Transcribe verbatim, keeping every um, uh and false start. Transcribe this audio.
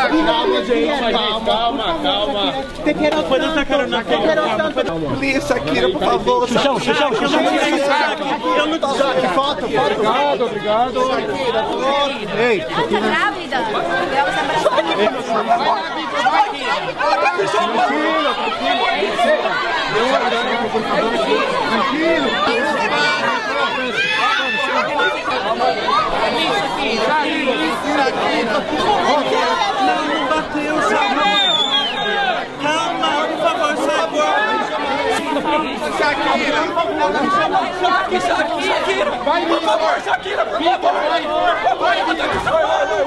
calma, gente, calma, calma. Foi dançar cara na calma. Please, Shakira, por favor. Xuxão, Xuxão, Xuxão. Eu não tô. Foto, foto. Obrigado, obrigado. Shakira, por favor. Ei. Ela tá grávida. Ela tá abraçada. Tranquilo, Não, não bateu, Shakira. Calma, por favor, Shakira. Shakira, Shakira. Vai, por favor, Shakira, por favor. Vai, vai, vai.